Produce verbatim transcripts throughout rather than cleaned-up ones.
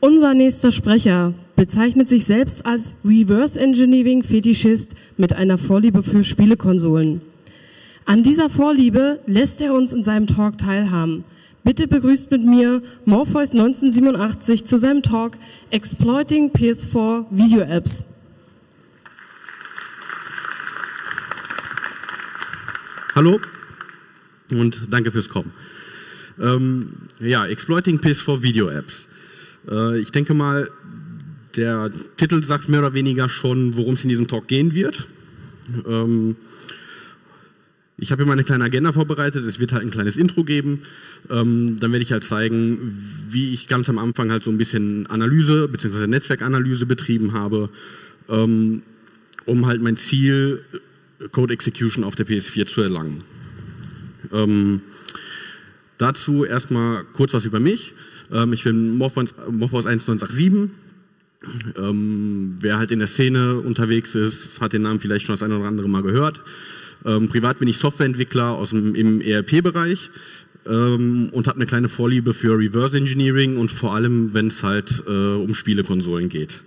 Unser nächster Sprecher bezeichnet sich selbst als Reverse Engineering Fetischist mit einer Vorliebe für Spielekonsolen. An dieser Vorliebe lässt er uns in seinem Talk teilhaben. Bitte begrüßt mit mir Morpheus neunzehnhundertsiebenundachtzig zu seinem Talk Exploiting P S vier Video Apps. Hallo und danke fürs Kommen. Ähm, ja, Exploiting P S vier Video Apps. Äh, ich denke mal, der Titel sagt mehr oder weniger schon, worum es in diesem Talk gehen wird. Ähm, ich habe hier mal eine kleine Agenda vorbereitet, es wird halt ein kleines Intro geben. Ähm, dann werde ich halt zeigen, wie ich ganz am Anfang halt so ein bisschen Analyse bzw. Netzwerkanalyse betrieben habe, ähm, um halt mein Ziel Code Execution auf der P S vier zu erlangen. Ähm, dazu erstmal kurz was über mich. Ähm, ich bin Morpheus neunzehnhundertsiebenundachtzig. Ähm, wer halt in der Szene unterwegs ist, hat den Namen vielleicht schon das eine oder andere Mal gehört. Ähm, privat bin ich Softwareentwickler aus dem, im E R P-Bereich ähm, und habe eine kleine Vorliebe für Reverse Engineering und vor allem, wenn es halt äh, um Spielekonsolen geht.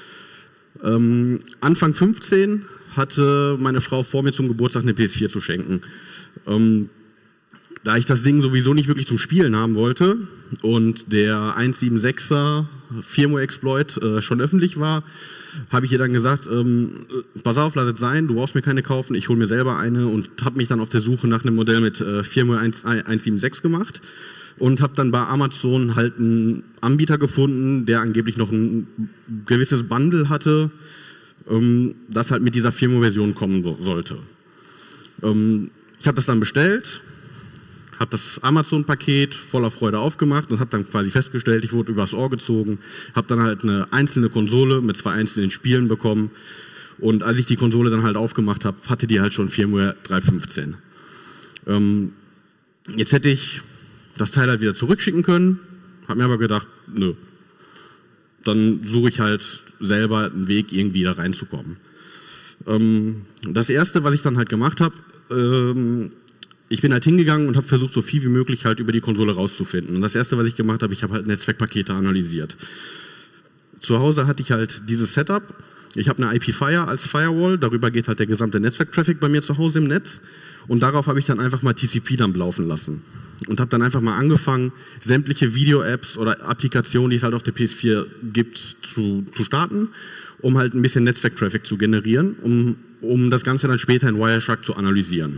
Ähm, Anfang fünfzehn hatte meine Frau vor, mir zum Geburtstag eine P S vier zu schenken. Ähm, da ich das Ding sowieso nicht wirklich zum Spielen haben wollte und der hundertsiebenundsechziger Firmware-Exploit äh, schon öffentlich war, habe ich ihr dann gesagt, ähm, pass auf, lass es sein, du brauchst mir keine kaufen, ich hole mir selber eine und habe mich dann auf der Suche nach einem Modell mit äh, Firmware hundertsiebenundsechzig gemacht und habe dann bei Amazon halt einen Anbieter gefunden, der angeblich noch ein gewisses Bundle hatte, ähm, das halt mit dieser Firmware-Version kommen so, sollte. Ähm, ich habe das dann bestellt, habe das Amazon-Paket voller Freude aufgemacht und habe dann quasi festgestellt, ich wurde übers Ohr gezogen, habe dann halt eine einzelne Konsole mit zwei einzelnen Spielen bekommen und als ich die Konsole dann halt aufgemacht habe, hatte die halt schon Firmware drei Punkt fünfzehn. Ähm, jetzt hätte ich das Teil halt wieder zurückschicken können, habe mir aber gedacht, nö, dann suche ich halt selber einen Weg, irgendwie da reinzukommen. Ähm, das erste, was ich dann halt gemacht habe, ähm, ich bin halt hingegangen und habe versucht, so viel wie möglich halt über die Konsole rauszufinden. Und das erste, was ich gemacht habe, ich habe halt Netzwerkpakete analysiert. Zu Hause hatte ich halt dieses Setup. Ich habe eine I P-Fire als Firewall, darüber geht halt der gesamte Netzwerktraffic bei mir zu Hause im Netz. Und darauf habe ich dann einfach mal T C P-Dump laufen lassen. Und habe dann einfach mal angefangen, sämtliche Video-Apps oder Applikationen, die es halt auf der P S vier gibt, zu, zu starten, um halt ein bisschen Netzwerktraffic zu generieren, um, um das Ganze dann später in Wireshark zu analysieren.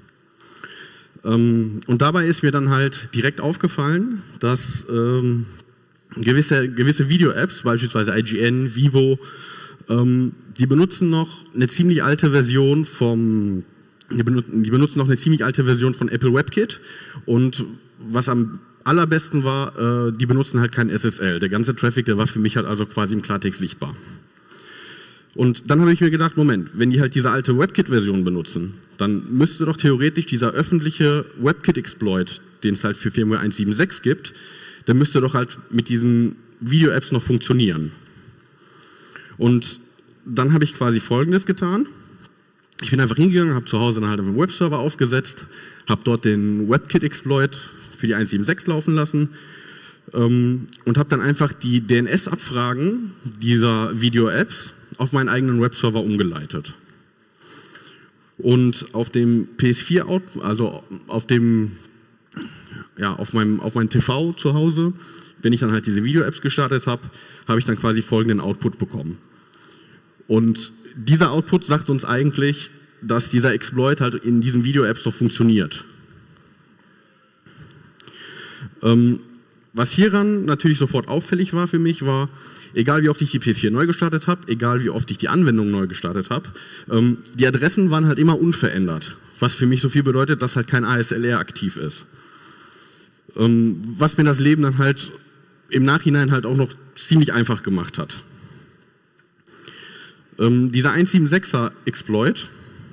Ähm, und dabei ist mir dann halt direkt aufgefallen, dass ähm, gewisse, gewisse Video-Apps, beispielsweise I G N, Vivo, ähm, die benutzen noch eine ziemlich alte Version vom, die benutzen, die benutzen noch eine ziemlich alte Version von Apple WebKit und was am allerbesten war, äh, die benutzen halt kein S S L. Der ganze Traffic, der war für mich halt also quasi im Klartext sichtbar. Und dann habe ich mir gedacht, Moment, wenn die halt diese alte WebKit-Version benutzen, dann müsste doch theoretisch dieser öffentliche WebKit-Exploit, den es halt für Firmware hundertsiebenundsechzig gibt, der müsste doch halt mit diesen Video-Apps noch funktionieren. Und dann habe ich quasi Folgendes getan. Ich bin einfach hingegangen, habe zu Hause dann halt einen Webserver aufgesetzt, habe dort den WebKit-Exploit für die hundertsiebenundsechzig laufen lassen ähm, und habe dann einfach die D N S-Abfragen dieser Video-Apps auf meinen eigenen Webserver umgeleitet. Und auf dem P S vier, also auf dem, ja, auf meinem, auf meinem T V zu Hause, wenn ich dann halt diese Video-Apps gestartet habe, habe ich dann quasi folgenden Output bekommen. Und dieser Output sagt uns eigentlich, dass dieser Exploit halt in diesen Video-Apps noch funktioniert. Ähm, was hieran natürlich sofort auffällig war für mich, war, egal wie oft ich die P S vier neu gestartet habe, egal wie oft ich die Anwendung neu gestartet habe, ähm, die Adressen waren halt immer unverändert. Was für mich so viel bedeutet, dass halt kein A S L R aktiv ist. Ähm, was mir das Leben dann halt im Nachhinein halt auch noch ziemlich einfach gemacht hat. Ähm, dieser hundertsiebenundsechziger Exploit,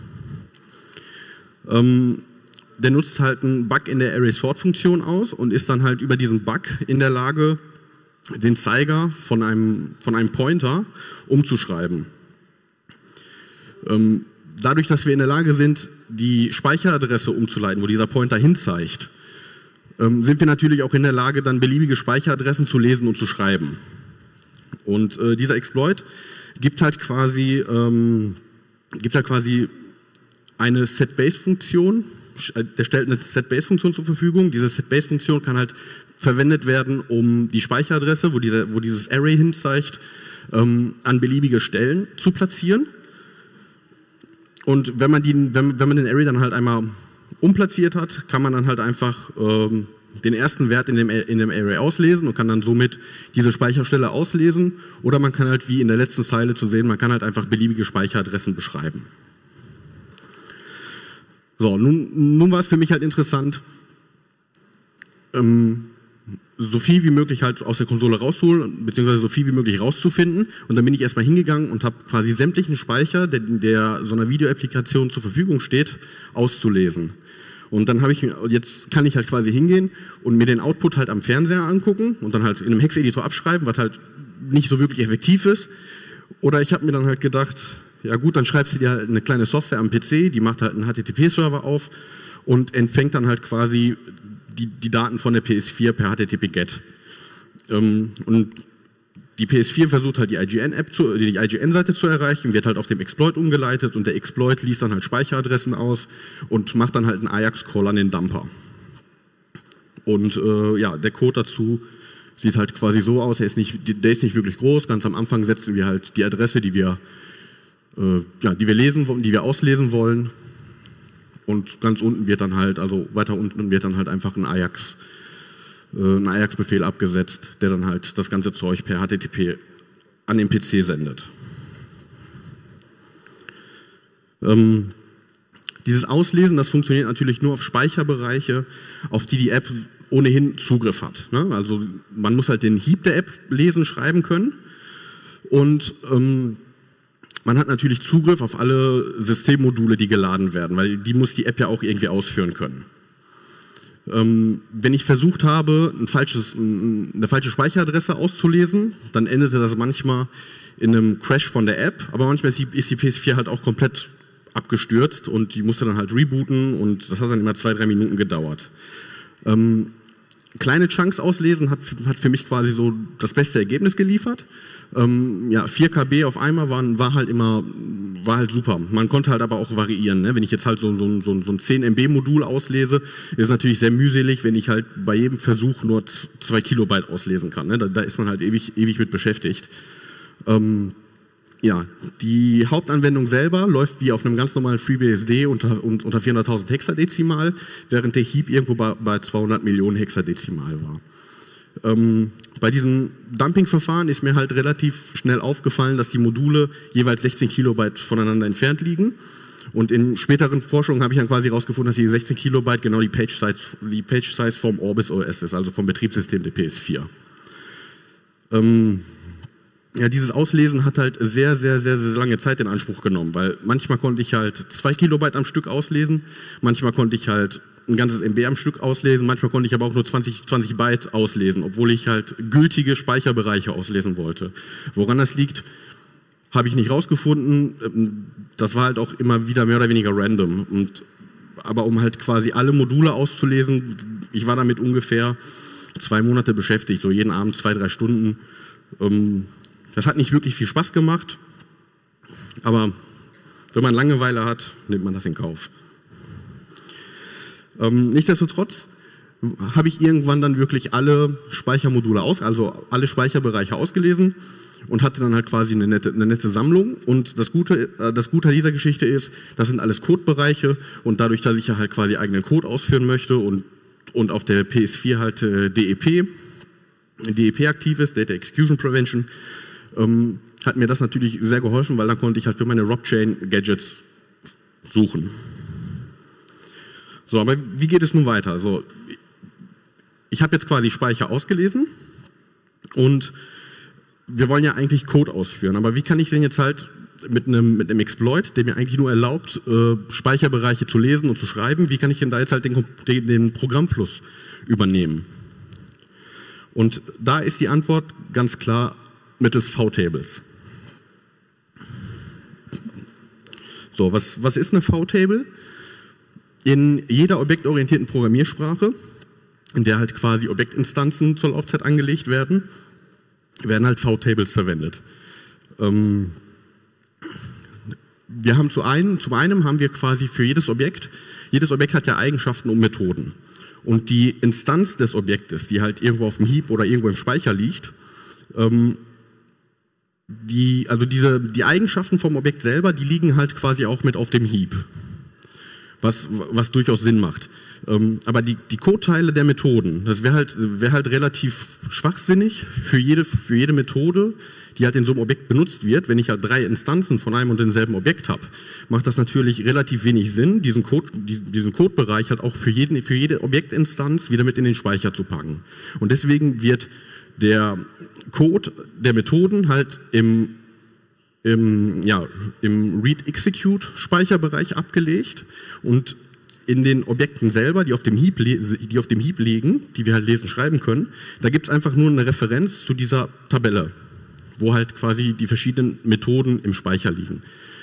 ähm, der nutzt halt einen Bug in der Array-Sort-Funktion aus und ist dann halt über diesen Bug in der Lage, den Zeiger von einem, von einem Pointer umzuschreiben. Ähm, dadurch, dass wir in der Lage sind, die Speicheradresse umzuleiten, wo dieser Pointer hinzeigt, ähm, sind wir natürlich auch in der Lage, dann beliebige Speicheradressen zu lesen und zu schreiben. Und äh, dieser Exploit gibt halt quasi, ähm, gibt halt quasi eine Set-Base-Funktion. Der stellt eine Set-Base-Funktion zur Verfügung. Diese Set-Base-Funktion kann halt verwendet werden, um die Speicheradresse, wo, diese, wo dieses Array hinzeigt, ähm, an beliebige Stellen zu platzieren. Und wenn man, die, wenn, wenn man den Array dann halt einmal umplatziert hat, kann man dann halt einfach ähm, den ersten Wert in dem, in dem Array auslesen und kann dann somit diese Speicherstelle auslesen. Oder man kann halt, wie in der letzten Zeile zu sehen, man kann halt einfach beliebige Speicheradressen beschreiben. So, nun, nun war es für mich halt interessant, ähm, so viel wie möglich halt aus der Konsole rauszuholen, beziehungsweise so viel wie möglich rauszufinden. Und dann bin ich erstmal hingegangen und habe quasi sämtlichen Speicher, der, der so einer Videoapplikation zur Verfügung steht, auszulesen. Und dann habe ich, jetzt kann ich halt quasi hingehen und mir den Output halt am Fernseher angucken und dann halt in einem Hex-Editor abschreiben, was halt nicht so wirklich effektiv ist. Oder ich habe mir dann halt gedacht, ja gut, dann schreibst du dir halt eine kleine Software am P C, die macht halt einen H T T P-Server auf und empfängt dann halt quasi die, die Daten von der P S vier per H T T P Get. Ähm, und die P S vier versucht halt die I G N-App, zu, die I G N-Seite zu erreichen, wird halt auf dem Exploit umgeleitet und der Exploit liest dann halt Speicheradressen aus und macht dann halt einen Ajax-Call an den Dumper. Und äh, ja, der Code dazu sieht halt quasi so aus, er ist nicht, der ist nicht wirklich groß. Ganz am Anfang setzen wir halt die Adresse, die wir, äh, ja, die wir lesen, die wir auslesen wollen. Und ganz unten wird dann halt, also weiter unten wird dann halt einfach ein Ajax ein Ajax-Befehl abgesetzt, der dann halt das ganze Zeug per H T T P an den P C sendet. Ähm, dieses Auslesen, das funktioniert natürlich nur auf Speicherbereiche, auf die die App ohnehin Zugriff hat. Ne? Also man muss halt den Heap der App lesen, schreiben können und ähm, man hat natürlich Zugriff auf alle Systemmodule, die geladen werden, weil die muss die App ja auch irgendwie ausführen können. Ähm, wenn ich versucht habe, ein falsches, eine falsche Speicheradresse auszulesen, dann endete das manchmal in einem Crash von der App, aber manchmal ist die, ist die P S vier halt auch komplett abgestürzt und die musste dann halt rebooten und das hat dann immer zwei, drei Minuten gedauert. Ähm, kleine Chunks auslesen hat, hat für mich quasi so das beste Ergebnis geliefert. Ähm, ja, vier Kilobyte auf einmal waren, war halt immer, war halt super. Man konnte halt aber auch variieren. Ne? Wenn ich jetzt halt so, so, so, so ein zehn Megabyte Modul auslese, ist natürlich sehr mühselig, wenn ich halt bei jedem Versuch nur zwei Kilobyte auslesen kann. Ne? Da, da ist man halt ewig, ewig mit beschäftigt. Ähm, ja, die Hauptanwendung selber läuft wie auf einem ganz normalen FreeBSD unter, unter vierhunderttausend Hexadezimal, während der Heap irgendwo bei, bei zweihundert Millionen Hexadezimal war. Ähm, bei diesem Dumping-Verfahren ist mir halt relativ schnell aufgefallen, dass die Module jeweils sechzehn Kilobyte voneinander entfernt liegen. Und in späteren Forschungen habe ich dann quasi herausgefunden, dass die sechzehn Kilobyte genau die Page-Size die Page-Size vom Orbis O S ist, also vom Betriebssystem der P S vier. Ähm, ja, dieses Auslesen hat halt sehr, sehr, sehr, sehr lange Zeit in Anspruch genommen, weil manchmal konnte ich halt zwei Kilobyte am Stück auslesen, manchmal konnte ich halt ein ganzes M B am Stück auslesen, manchmal konnte ich aber auch nur zwanzig, zwanzig Byte auslesen, obwohl ich halt gültige Speicherbereiche auslesen wollte. Woran das liegt, habe ich nicht rausgefunden. Das war halt auch immer wieder mehr oder weniger random. Und, aber um halt quasi alle Module auszulesen, ich war damit ungefähr zwei Monate beschäftigt, so jeden Abend zwei, drei Stunden. Das hat nicht wirklich viel Spaß gemacht, aber wenn man Langeweile hat, nimmt man das in Kauf. Ähm, nichtsdestotrotz habe ich irgendwann dann wirklich alle Speichermodule aus, also alle Speicherbereiche ausgelesen und hatte dann halt quasi eine nette, eine nette Sammlung. Und das Gute, äh, das Gute an dieser Geschichte ist, das sind alles Codebereiche und dadurch, dass ich ja halt quasi eigenen Code ausführen möchte und, und auf der P S vier halt äh, D E P, D E P aktiv ist, Data Execution Prevention, ähm, hat mir das natürlich sehr geholfen, weil dann konnte ich halt für meine Rockchain Gadgets suchen. So, aber wie geht es nun weiter? Also, ich habe jetzt quasi Speicher ausgelesen und wir wollen ja eigentlich Code ausführen, aber wie kann ich denn jetzt halt mit einem, mit einem Exploit, der mir eigentlich nur erlaubt, äh, Speicherbereiche zu lesen und zu schreiben, wie kann ich denn da jetzt halt den, den, den Programmfluss übernehmen? Und da ist die Antwort ganz klar mittels V-Tables. So, was, was ist eine V-Table? In jeder objektorientierten Programmiersprache, in der halt quasi Objektinstanzen zur Laufzeit angelegt werden, werden halt V-Tables verwendet. Ähm, wir haben zu einem, zum einen haben wir quasi für jedes Objekt, jedes Objekt hat ja Eigenschaften und Methoden. Und die Instanz des Objektes, die halt irgendwo auf dem Heap oder irgendwo im Speicher liegt, ähm, die, also diese, die Eigenschaften vom Objekt selber, die liegen halt quasi auch mit auf dem Heap. Was, was durchaus Sinn macht. Ähm, aber die, die Codeteile der Methoden, das wäre halt, wär halt relativ schwachsinnig für jede, für jede Methode, die halt in so einem Objekt benutzt wird. Wenn ich halt drei Instanzen von einem und demselben Objekt habe, macht das natürlich relativ wenig Sinn, diesen, Code, diesen Codebereich halt auch für, jeden, für jede Objektinstanz wieder mit in den Speicher zu packen. Und deswegen wird der Code der Methoden halt im im, ja, im Read-Execute-Speicherbereich abgelegt und in den Objekten selber, die auf dem Heap, die auf dem Heap liegen, die wir halt lesen, schreiben können, da gibt es einfach nur eine Referenz zu dieser Tabelle, wo halt quasi die verschiedenen Methoden im Speicher liegen.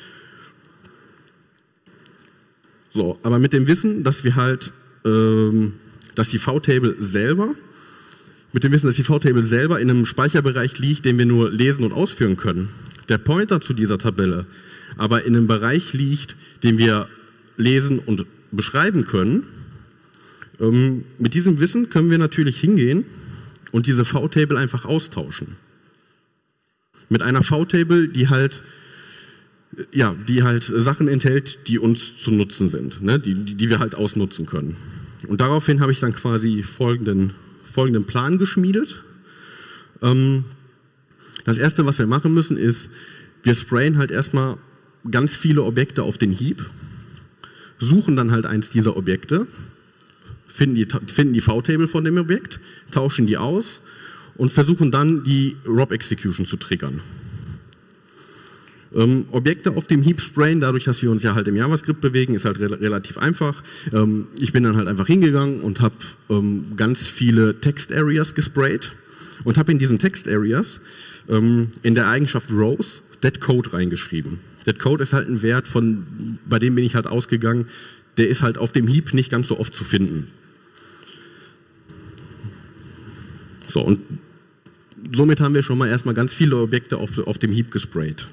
So, aber mit dem Wissen, dass wir halt, ähm, dass die V-Table selber, mit dem Wissen, dass die V-Table selber in einem Speicherbereich liegt, den wir nur lesen und ausführen können, der Pointer zu dieser Tabelle aber in einem Bereich liegt, den wir lesen und beschreiben können, ähm, mit diesem Wissen können wir natürlich hingehen und diese V-Table einfach austauschen. Mit einer V-Table, die halt, ja, die halt Sachen enthält, die uns zu nutzen sind, ne? die, die, die wir halt ausnutzen können. Und daraufhin habe ich dann quasi folgenden, folgenden Plan geschmiedet. Ähm, Das erste, was wir machen müssen, ist, wir sprayen halt erstmal ganz viele Objekte auf den Heap, suchen dann halt eins dieser Objekte, finden die, finden die V-Table von dem Objekt, tauschen die aus und versuchen dann die Rob-Execution zu triggern. Ähm, Objekte auf dem Heap sprayen, dadurch, dass wir uns ja halt im JavaScript bewegen, ist halt re relativ einfach. Ähm, ich bin dann halt einfach hingegangen und habe ähm, ganz viele Text-Areas gesprayt und habe in diesen Text-Areas ähm, in der Eigenschaft Rows Dead Code reingeschrieben. Dead Code ist halt ein Wert, von, bei dem bin ich halt ausgegangen, der ist halt auf dem Heap nicht ganz so oft zu finden. So, und somit haben wir schon mal erstmal ganz viele Objekte auf, auf dem Heap gesprayt.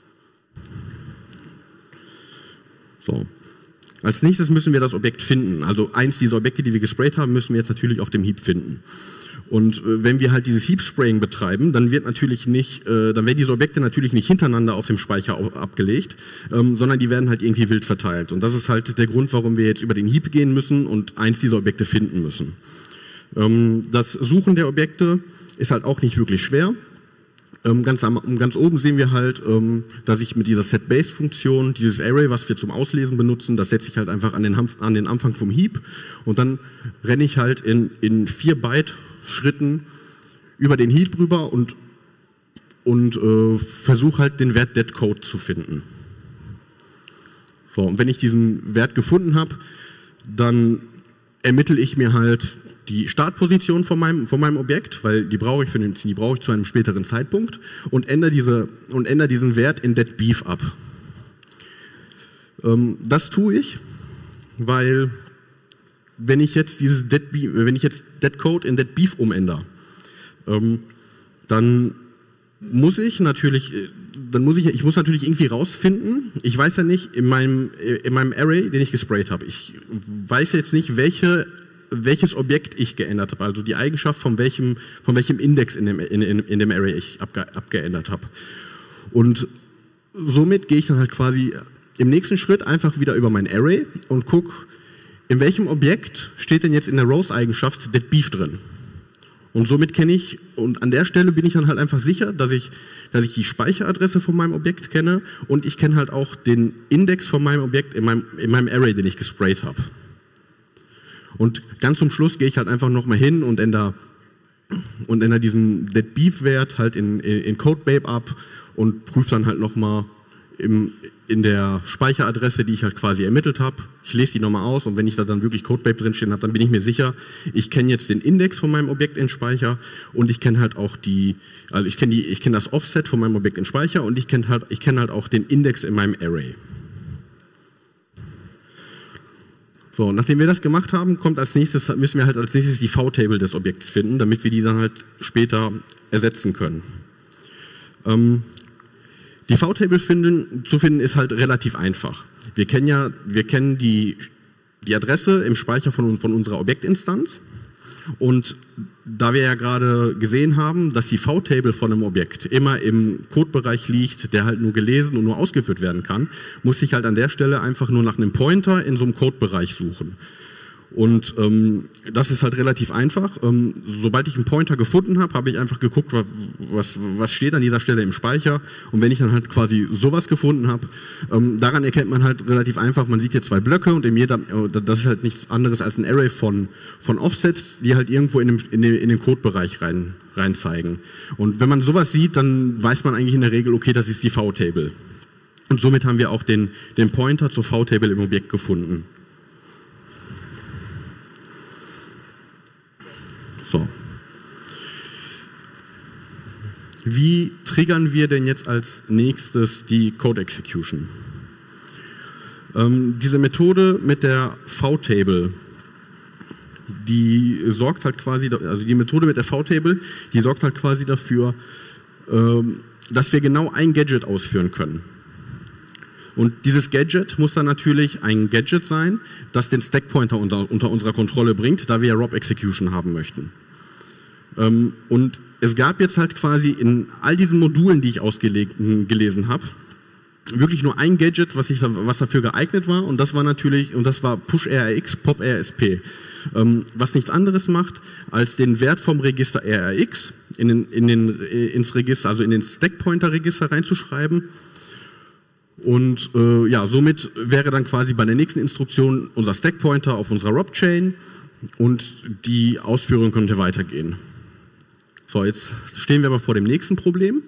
So. Als nächstes müssen wir das Objekt finden. Also eins dieser Objekte, die wir gesprayt haben, müssen wir jetzt natürlich auf dem Heap finden. Und äh, wenn wir halt dieses Heap-Spraying betreiben, dann wird natürlich nicht, äh, dann werden diese Objekte natürlich nicht hintereinander auf dem Speicher auf, abgelegt, ähm, sondern die werden halt irgendwie wild verteilt. Und das ist halt der Grund, warum wir jetzt über den Heap gehen müssen und eins dieser Objekte finden müssen. Ähm, das Suchen der Objekte ist halt auch nicht wirklich schwer. Ähm, ganz, am, ganz oben sehen wir halt, ähm, dass ich mit dieser SetBase-Funktion, dieses Array, was wir zum Auslesen benutzen, das setze ich halt einfach an den, an den Anfang vom Heap und dann renne ich halt in, in vier Byte Schritten über den Heap rüber und, und äh, versuche halt den Wert Dead Code zu finden. So, und wenn ich diesen Wert gefunden habe, dann ermittle ich mir halt die Startposition von meinem, von meinem Objekt, weil die brauche ich, für den, die brauche ich zu einem späteren Zeitpunkt und ändere, diese, und ändere diesen Wert in Dead Beef ab. Ähm, das tue ich, weil wenn ich jetzt dieses Dead Beef, wenn ich jetzt Dead Code in Dead Beef umändere, ähm, dann muss ich natürlich, dann muss ich, ich muss natürlich irgendwie rausfinden, ich weiß ja nicht, in meinem, in meinem Array, den ich gesprayt habe, ich weiß jetzt nicht, welche, welches Objekt ich geändert habe, also die Eigenschaft von welchem, von welchem Index in dem, in, in, in dem Array ich abge, abgeändert habe. Und somit gehe ich dann halt quasi im nächsten Schritt einfach wieder über mein Array und gucke, in welchem Objekt steht denn jetzt in der Rows-Eigenschaft Dead Beef drin? Und somit kenne ich, und an der Stelle bin ich dann halt einfach sicher, dass ich, dass ich die Speicheradresse von meinem Objekt kenne und ich kenne halt auch den Index von meinem Objekt in meinem, in meinem Array, den ich gesprayt habe. Und ganz zum Schluss gehe ich halt einfach nochmal hin und ändere, und ändere diesen Dead Beef-Wert halt in, in, in CodeBabe ab und prüfe dann halt nochmal im in der Speicheradresse, die ich halt quasi ermittelt habe. Ich lese die nochmal aus und wenn ich da dann wirklich CodeBabe drinstehen habe, dann bin ich mir sicher, ich kenne jetzt den Index von meinem Objekt in Speicher und ich kenne halt auch die, also ich kenne die, ich kenne das Offset von meinem Objekt in Speicher und ich kenne halt, ich kenne halt auch den Index in meinem Array. So, nachdem wir das gemacht haben, kommt als nächstes, müssen wir halt als nächstes die V-Table des Objekts finden, damit wir die dann halt später ersetzen können. Ähm, die V-Table finden, zu finden ist halt relativ einfach. Wir kennen ja, wir kennen die, die Adresse im Speicher von, von unserer Objektinstanz. Und da wir ja gerade gesehen haben, dass die V-Table von einem Objekt immer im Codebereich liegt, der halt nur gelesen und nur ausgeführt werden kann, muss ich halt an der Stelle einfach nur nach einem Pointer in so einem Codebereich suchen. Und ähm, das ist halt relativ einfach. Ähm, sobald ich einen Pointer gefunden habe, habe ich einfach geguckt, was, was steht an dieser Stelle im Speicher. Und wenn ich dann halt quasi sowas gefunden habe, ähm, daran erkennt man halt relativ einfach, man sieht hier zwei Blöcke und in jeder, das ist halt nichts anderes als ein Array von, von Offsets, die halt irgendwo in, dem, in, den, in den Codebereich rein, rein zeigen. Und wenn man sowas sieht, dann weiß man eigentlich in der Regel, okay, das ist die V-Table. Und somit haben wir auch den, den Pointer zur V-Table im Objekt gefunden. So. Wie triggern wir denn jetzt als nächstes die Code Execution? Ähm, diese Methode mit der V-Table, die sorgt halt quasi, also die Methode mit der V-Table, die sorgt halt quasi dafür, ähm, dass wir genau ein Gadget ausführen können. Und dieses Gadget muss dann natürlich ein Gadget sein, das den Stack-Pointer unter, unter unserer Kontrolle bringt, da wir ja Rob Execution haben möchten. Ähm, und es gab jetzt halt quasi in all diesen Modulen, die ich ausgelesen habe, wirklich nur ein Gadget, was, ich, was dafür geeignet war, und das war natürlich, und das war PushRx, PopRSP, ähm, was nichts anderes macht, als den Wert vom Register R R X in den, in den, ins Register, also in den Stack-Pointer-Register reinzuschreiben. Und äh, ja, somit wäre dann quasi bei der nächsten Instruktion unser Stack-Pointer auf unserer Rob-Chain und die Ausführung könnte weitergehen. So, jetzt stehen wir aber vor dem nächsten Problem.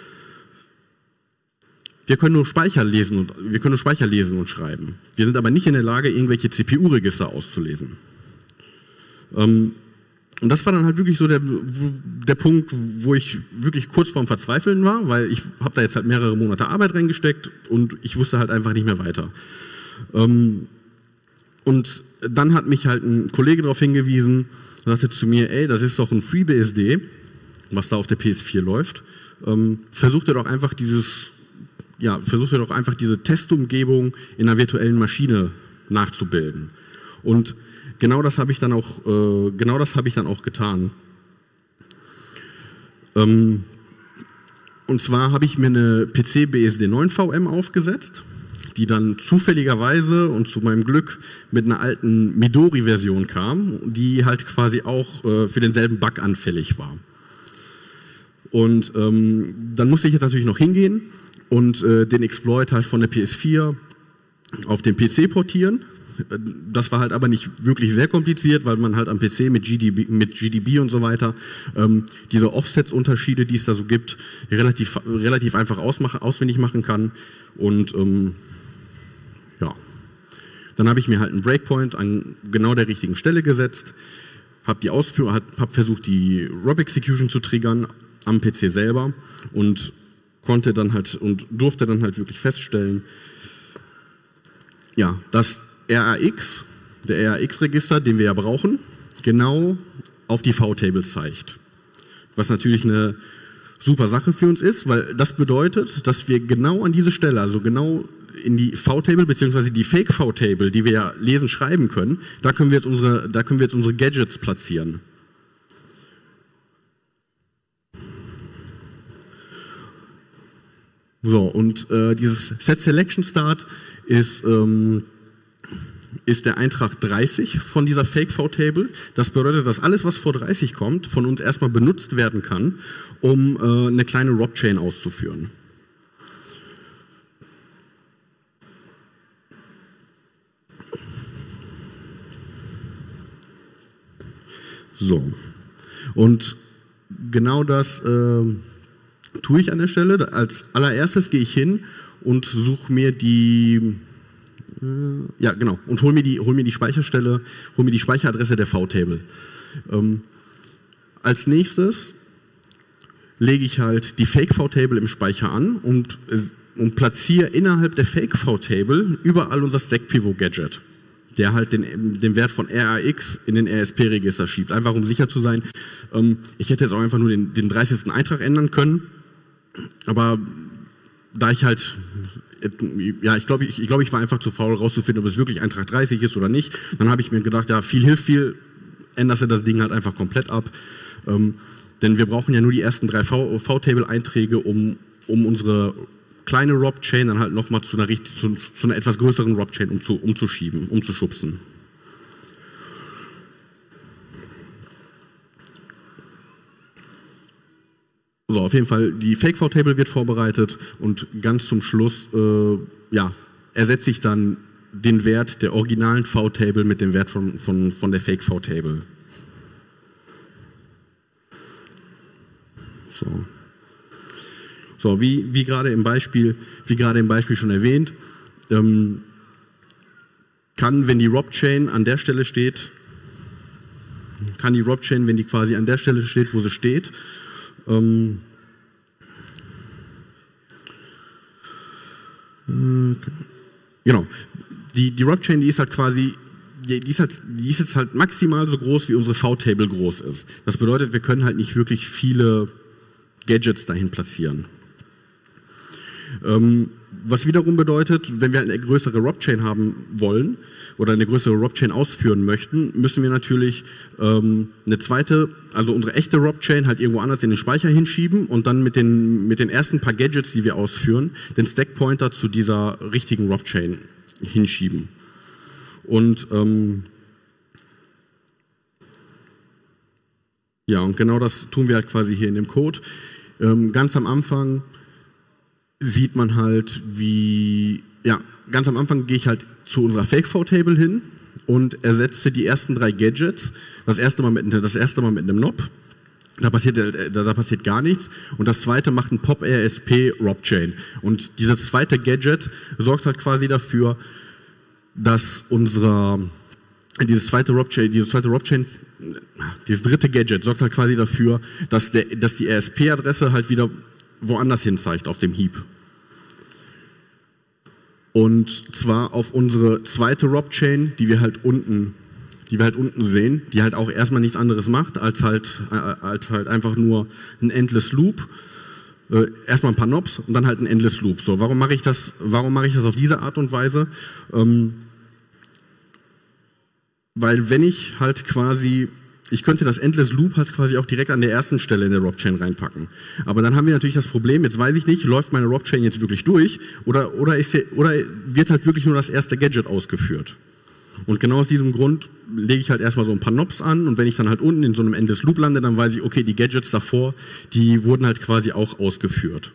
Wir können nur Speicher lesen und, wir können nur Speicher lesen und schreiben. Wir sind aber nicht in der Lage, irgendwelche C P U-Register auszulesen. Ähm, Und das war dann halt wirklich so der, der Punkt, wo ich wirklich kurz vorm Verzweifeln war, weil ich habe da jetzt halt mehrere Monate Arbeit reingesteckt und ich wusste halt einfach nicht mehr weiter. Ähm, und dann hat mich halt ein Kollege darauf hingewiesen und sagte zu mir, ey, das ist doch ein FreeBSD, was da auf der P S vier läuft. Ähm, versuch dir doch einfach dieses, ja, versuch dir doch einfach diese Testumgebung in einer virtuellen Maschine nachzubilden. Und Genau das habe ich dann auch, äh, genau das habe ich dann auch getan. Ähm, und zwar habe ich mir eine P C B S D neun V M aufgesetzt, die dann zufälligerweise und zu meinem Glück mit einer alten Midori-Version kam, die halt quasi auch äh, für denselben Bug anfällig war. Und ähm, dann musste ich jetzt natürlich noch hingehen und äh, den Exploit halt von der P S vier auf den P C portieren. Das war halt aber nicht wirklich sehr kompliziert, weil man halt am P C mit G D B, mit G D B und so weiter ähm, diese Offsets-Unterschiede, die es da so gibt, relativ, relativ einfach ausmachen, auswendig machen kann. Und ähm, ja, dann habe ich mir halt einen Breakpoint an genau der richtigen Stelle gesetzt, habe die Ausführung, habe versucht, die Rob Execution zu triggern am P C selber und konnte dann halt und durfte dann halt wirklich feststellen, ja, dass R R X, der R R X-Register, den wir ja brauchen, genau auf die V-Table zeigt. Was natürlich eine super Sache für uns ist, weil das bedeutet, dass wir genau an diese Stelle, also genau in die V-Table beziehungsweise die Fake-V-Table, die wir ja lesen, schreiben können, da können wir jetzt unsere, da können wir jetzt unsere Gadgets platzieren. So, und äh, dieses Set Selection Start ist ähm, ist der Eintrag dreißig von dieser Fake-V-Table. Das bedeutet, dass alles, was vor dreißig kommt, von uns erstmal benutzt werden kann, um äh, eine kleine Rob-Chain auszuführen. So. Und genau das äh, tue ich an der Stelle. Als allererstes gehe ich hin und suche mir die Ja, genau. Und hol mir die, hol mir die Speicherstelle, hol mir die Speicheradresse der V-Table. Ähm, als nächstes lege ich halt die Fake-V-Table im Speicher an und, und platziere innerhalb der Fake-V-Table überall unser Stack-Pivot-Gadget. der halt den, den Wert von R A X in den R S P-Register schiebt. Einfach um sicher zu sein. Ähm, ich hätte jetzt auch einfach nur den, den dreißigsten Eintrag ändern können, aber da ich halt, ja, ich glaube, ich, ich, glaub, ich war einfach zu faul rauszufinden, ob es wirklich Eintrag dreißig ist oder nicht. Dann habe ich mir gedacht, ja, viel hilft viel, änderst du das Ding halt einfach komplett ab. Ähm, denn wir brauchen ja nur die ersten drei V-Table-Einträge, um, um unsere kleine Rob-Chain dann halt nochmal zu einer, zu, zu einer etwas größeren Rob-Chain umzu, umzuschieben, umzuschubsen. So, auf jeden Fall, die Fake-V-Table wird vorbereitet und ganz zum Schluss äh, ja, ersetze ich dann den Wert der originalen V-Table mit dem Wert von, von, von der Fake-V-Table. So. So, wie, wie gerade im Beispiel, wie gerade im Beispiel schon erwähnt, ähm, kann, wenn die Rob-Chain an der Stelle steht, kann die Rob-Chain, wenn die quasi an der Stelle steht, wo sie steht, ähm, äh, genau, die, die Rob-Chain, die ist halt quasi, die, die, ist halt, die ist jetzt halt maximal so groß, wie unsere V-Table groß ist. Das bedeutet, wir können halt nicht wirklich viele Gadgets dahin platzieren. Ähm, was wiederum bedeutet, wenn wir eine größere Rob-Chain haben wollen oder eine größere Rob-Chain ausführen möchten, müssen wir natürlich ähm, eine zweite, also unsere echte Rob-Chain halt irgendwo anders in den Speicher hinschieben und dann mit den, mit den ersten paar Gadgets, die wir ausführen, den Stack-Pointer zu dieser richtigen Rob-Chain hinschieben. Und ähm, ja, und genau das tun wir halt quasi hier in dem Code. Ähm, ganz am Anfang sieht man halt, wie, ja, ganz am Anfang gehe ich halt zu unserer Fake-V-Table hin und ersetze die ersten drei Gadgets, das erste Mal mit, das erste Mal mit einem N O P, da passiert, da, da passiert gar nichts, und das zweite macht ein Pop-R S P-Rob-Chain. Und dieses zweite Gadget sorgt halt quasi dafür, dass unsere, dieses zweite Rob-Chain, dieses zweite Rob-Chain, dieses dritte Gadget sorgt halt quasi dafür, dass, der, dass die R S P-Adresse halt wieder woanders hin zeigt auf dem Heap. Und zwar auf unsere zweite Rob-Chain, die wir halt unten, die wir halt unten sehen, die halt auch erstmal nichts anderes macht, als halt, äh, als halt einfach nur ein Endless Loop. Äh, erstmal ein paar Knobs und dann halt ein Endless Loop. So, warum mache ich das, warum mache ich das auf diese Art und Weise? Ähm, weil wenn ich halt quasi, ich könnte das Endless Loop halt quasi auch direkt an der ersten Stelle in der Rob-Chain reinpacken. Aber dann haben wir natürlich das Problem, jetzt weiß ich nicht, läuft meine Rob-Chain jetzt wirklich durch oder, oder, ist hier, oder wird halt wirklich nur das erste Gadget ausgeführt. Und genau aus diesem Grund lege ich halt erstmal so ein paar Knobs an, und wenn ich dann halt unten in so einem Endless Loop lande, dann weiß ich, okay, die Gadgets davor, die wurden halt quasi auch ausgeführt.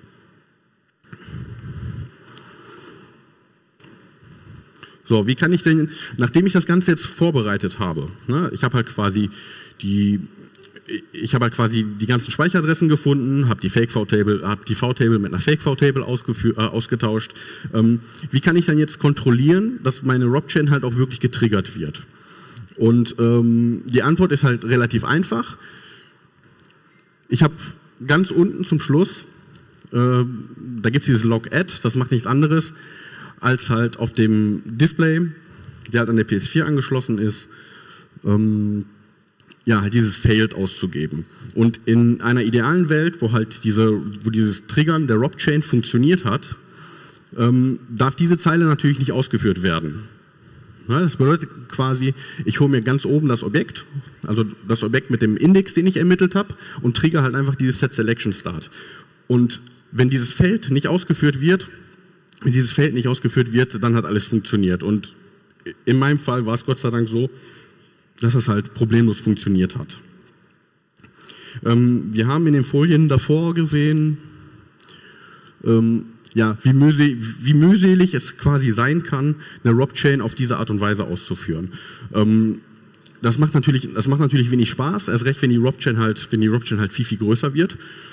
So, wie kann ich denn, nachdem ich das Ganze jetzt vorbereitet habe, ne, ich habe halt quasi die, ich habe halt quasi die ganzen Speicheradressen gefunden, habe die Fake-V-Table, habe die V-Table mit einer Fake-V-Table äh, ausgetauscht. Ähm, wie kann ich dann jetzt kontrollieren, dass meine Rob-Chain halt auch wirklich getriggert wird? Und ähm, die Antwort ist halt relativ einfach. Ich habe ganz unten zum Schluss, äh, da gibt es dieses Log-Add, das macht nichts anderes, als halt auf dem Display, der halt an der P S vier angeschlossen ist, ähm, ja, halt dieses Failed auszugeben. Und in einer idealen Welt, wo halt diese, wo dieses Triggern der Rob-Chain funktioniert hat, ähm, darf diese Zeile natürlich nicht ausgeführt werden. Ja, das bedeutet quasi, ich hole mir ganz oben das Objekt, also das Objekt mit dem Index, den ich ermittelt habe, und trigger halt einfach dieses Set Selection Start. Und wenn dieses Feld nicht ausgeführt wird, wenn dieses Feld nicht ausgeführt wird, dann hat alles funktioniert. Und in meinem Fall war es Gott sei Dank so, dass das halt problemlos funktioniert hat. Ähm, wir haben in den Folien davor gesehen, ähm, ja, wie, mühselig, wie mühselig es quasi sein kann, eine Rob-Chain auf diese Art und Weise auszuführen. Ähm, das macht natürlich, das macht natürlich wenig Spaß, erst recht, wenn die Rob-Chain halt, wenn die Rob-Chain halt viel, viel größer wird.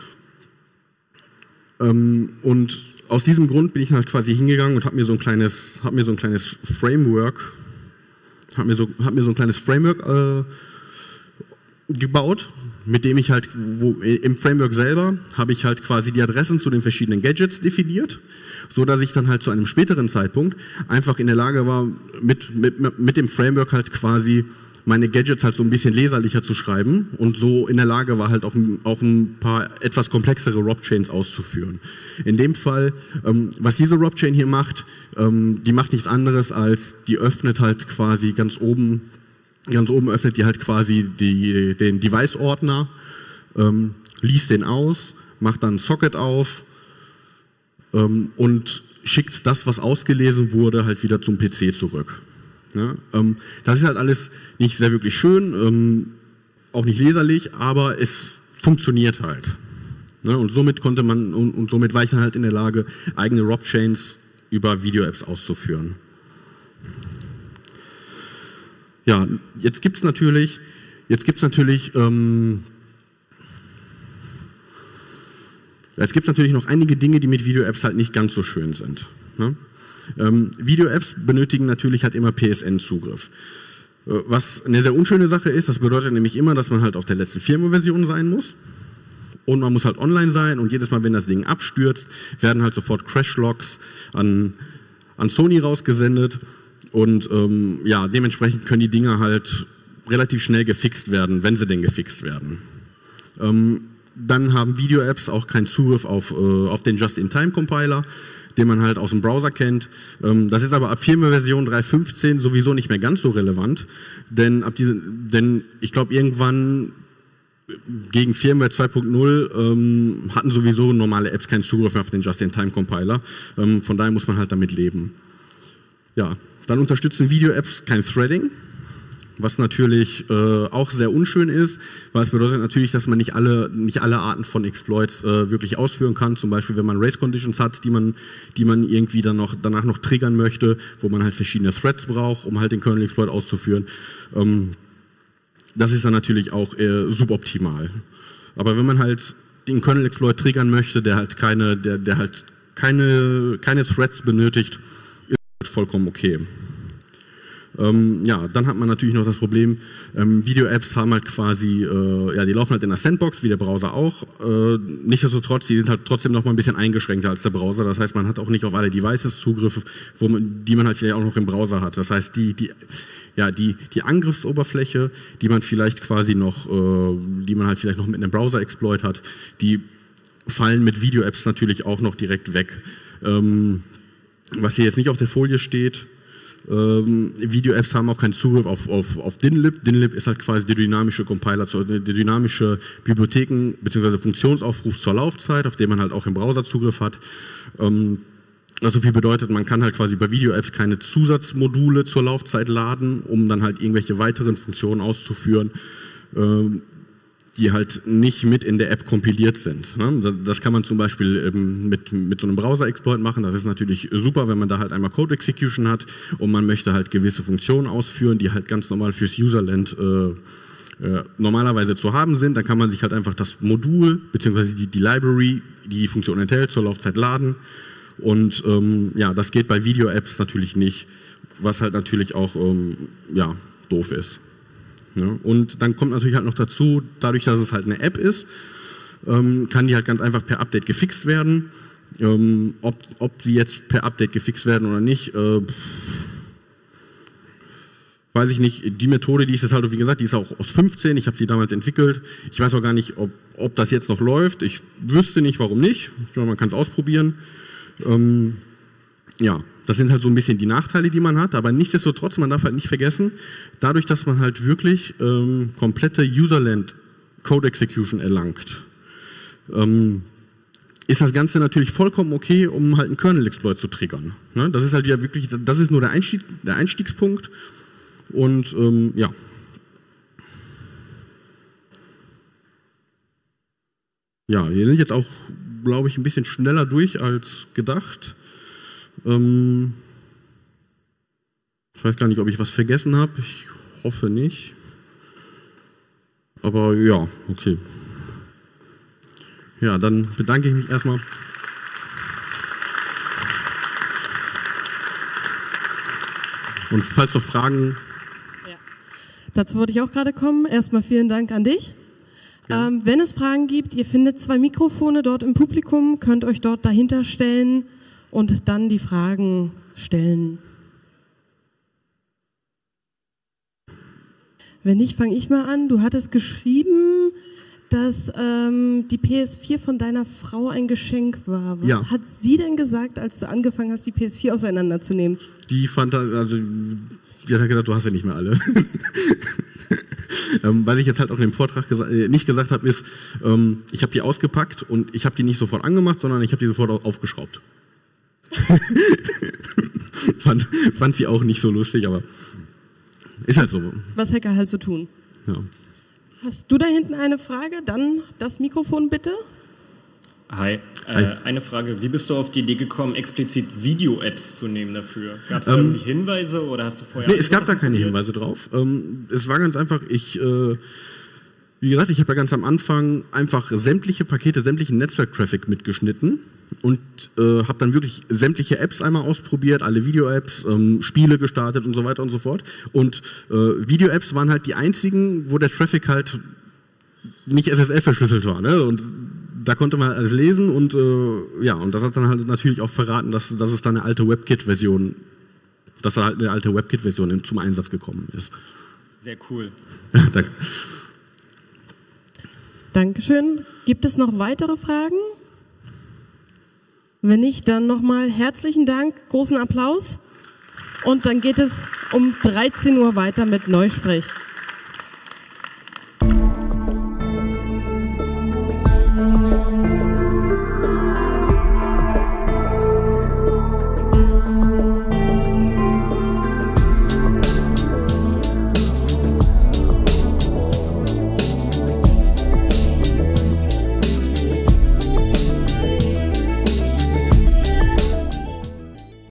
Ähm, und aus diesem Grund bin ich halt quasi hingegangen und habe mir so ein kleines, habe mir so ein kleines Framework, habe mir so, habe mir so ein kleines Framework äh, gebaut, mit dem ich halt, wo, im Framework selber habe ich halt quasi die Adressen zu den verschiedenen Gadgets definiert, so dass ich dann halt zu einem späteren Zeitpunkt einfach in der Lage war, mit, mit, mit dem Framework halt quasi meine Gadgets halt so ein bisschen leserlicher zu schreiben und so in der Lage war, halt auch, auch ein paar etwas komplexere Rob-Chains auszuführen. In dem Fall, ähm, was diese Rob-Chain hier macht, ähm, die macht nichts anderes als, die öffnet halt quasi ganz oben, ganz oben öffnet die halt quasi die, den Device-Ordner, ähm, liest den aus, macht dann ein Socket auf ähm, und schickt das, was ausgelesen wurde, halt wieder zum P C zurück. Ja, ähm, das ist halt alles nicht sehr wirklich schön, ähm, auch nicht leserlich, aber es funktioniert halt. Ja, und somit konnte man und, und somit war ich dann halt in der Lage, eigene Rob-Chains über Video-Apps auszuführen. Ja, jetzt gibt es natürlich, jetzt gibt's natürlich, ähm, jetzt gibt's natürlich noch einige Dinge, die mit Video-Apps halt nicht ganz so schön sind. Ne? Ähm, Video-Apps benötigen natürlich halt immer P S N-Zugriff. Äh, was eine sehr unschöne Sache ist, das bedeutet nämlich immer, dass man halt auf der letzten Firmware-Version sein muss. Und man muss halt online sein und jedes Mal, wenn das Ding abstürzt, werden halt sofort Crash-Logs an, an Sony rausgesendet. Und ähm, ja, dementsprechend können die Dinger halt relativ schnell gefixt werden, wenn sie denn gefixt werden. Ähm, dann haben Video-Apps auch keinen Zugriff auf, äh, auf den Just-in-Time-Compiler, den man halt aus dem Browser kennt. Ähm, das ist aber ab Firmware-Version drei Punkt fünfzehn sowieso nicht mehr ganz so relevant, denn, ab diese, denn ich glaube irgendwann gegen Firmware zwei Punkt null ähm, hatten sowieso normale Apps keinen Zugriff mehr auf den Just-in-Time-Compiler. Ähm, von daher muss man halt damit leben. Ja, dann unterstützen Video-Apps kein Threading, was natürlich äh, auch sehr unschön ist, weil es bedeutet natürlich, dass man nicht alle, nicht alle Arten von Exploits äh, wirklich ausführen kann. Zum Beispiel, wenn man Race Conditions hat, die man, die man irgendwie dann noch, danach noch triggern möchte, wo man halt verschiedene Threads braucht, um halt den Kernel-Exploit auszuführen. Ähm, das ist dann natürlich auch äh, suboptimal. Aber wenn man halt den Kernel-Exploit triggern möchte, der halt keine, der, der halt keine, keine Threads benötigt, ist halt vollkommen okay. Ähm, ja, dann hat man natürlich noch das Problem, ähm, Video-Apps haben halt quasi, äh, ja, die laufen halt in der Sandbox, wie der Browser auch. Äh, nichtsdestotrotz, die sind halt trotzdem noch mal ein bisschen eingeschränkter als der Browser. Das heißt, man hat auch nicht auf alle Devices Zugriff, wo man, die man halt vielleicht auch noch im Browser hat. Das heißt, die, die, ja, die, die Angriffsoberfläche, die man vielleicht quasi noch, äh, die man halt vielleicht noch mit einem Browser-Exploit hat, die fallen mit Video-Apps natürlich auch noch direkt weg. Ähm, was hier jetzt nicht auf der Folie steht, Ähm, Video-Apps haben auch keinen Zugriff auf, auf, auf Dynlib. Dynlib ist halt quasi der dynamische Compiler, zur, der dynamische Bibliotheken- bzw. Funktionsaufruf zur Laufzeit, auf den man halt auch im Browser Zugriff hat. Ähm, also viel bedeutet, man kann halt quasi bei Video-Apps keine Zusatzmodule zur Laufzeit laden, um dann halt irgendwelche weiteren Funktionen auszuführen, ähm, die halt nicht mit in der App kompiliert sind. Das kann man zum Beispiel mit, mit so einem Browser-Exploit machen. Das ist natürlich super, wenn man da halt einmal Code-Execution hat und man möchte halt gewisse Funktionen ausführen, die halt ganz normal fürs Userland äh, äh, normalerweise zu haben sind. Dann kann man sich halt einfach das Modul bzw. Die, die Library, die die Funktion enthält, zur Laufzeit laden. Und ähm, ja, das geht bei Video-Apps natürlich nicht, was halt natürlich auch ähm, ja, doof ist. Ja, und dann kommt natürlich halt noch dazu, dadurch, dass es halt eine App ist, ähm, kann die halt ganz einfach per Update gefixt werden. Ähm, ob, ob sie jetzt per Update gefixt werden oder nicht, äh, weiß ich nicht. Die Methode, die ist jetzt halt, wie gesagt, die ist auch aus fünfzehn, ich habe sie damals entwickelt. Ich weiß auch gar nicht, ob, ob das jetzt noch läuft. Ich wüsste nicht, warum nicht. Ich glaube, man kann es ausprobieren. Ähm, ja. Das sind halt so ein bisschen die Nachteile, die man hat, aber nichtsdestotrotz, man darf halt nicht vergessen, dadurch, dass man halt wirklich ähm, komplette Userland Code Execution erlangt, ähm, ist das Ganze natürlich vollkommen okay, um halt einen Kernel-Exploit zu triggern. Ne? Das ist halt ja wirklich, das ist nur der, Einstieg, der Einstiegspunkt und ähm, ja. Ja, wir sind jetzt auch, glaube ich, ein bisschen schneller durch als gedacht. Ähm ich weiß gar nicht, ob ich was vergessen habe. Ich hoffe nicht. Aber ja, okay. Ja, dann bedanke ich mich erstmal. Und falls noch Fragen... Dazu wollte ich auch gerade kommen. Erstmal vielen Dank an dich. Ja. Ähm, wenn es Fragen gibt, ihr findet zwei Mikrofone dort im Publikum, könnt euch dort dahinter stellen und dann die Fragen stellen. Wenn nicht, fange ich mal an. Du hattest geschrieben, dass ähm, die P S vier von deiner Frau ein Geschenk war. Was ja. hat sie denn gesagt, als du angefangen hast, die P S vier auseinanderzunehmen? Die fand, also, die hat gesagt, du hast ja nicht mehr alle. ähm, was ich jetzt halt auch in dem Vortrag gesa äh, nicht gesagt habe, ist, ähm, ich habe die ausgepackt und ich habe die nicht sofort angemacht, sondern ich habe die sofort aufgeschraubt. fand, fand sie auch nicht so lustig, aber ist halt so. Was Hacker halt so tun. Ja. Hast du da hinten eine Frage? Dann das Mikrofon bitte. Hi. Hi. Äh, eine Frage. Wie bist du auf die Idee gekommen, explizit Video-Apps zu nehmen dafür? Gab es da ähm, irgendwie Hinweise oder hast du vorher... Nee, es gab da keine Hinweise drauf. Ähm, es war ganz einfach, ich... Äh, wie gesagt, ich habe ja ganz am Anfang einfach sämtliche Pakete, sämtlichen Netzwerk-Traffic mitgeschnitten und äh, habe dann wirklich sämtliche Apps einmal ausprobiert, alle Video-Apps, ähm, Spiele gestartet und so weiter und so fort. Und äh, Video-Apps waren halt die einzigen, wo der Traffic halt nicht S S L verschlüsselt war. Ne? Und da konnte man alles lesen und äh, ja, und das hat dann halt natürlich auch verraten, dass, dass es dann eine alte WebKit-Version, dass da halt eine alte WebKit-Version zum Einsatz gekommen ist. Sehr cool. Danke. Dankeschön. Gibt es noch weitere Fragen? Wenn nicht, dann nochmal herzlichen Dank, großen Applaus und dann geht es um dreizehn Uhr weiter mit Neusprech.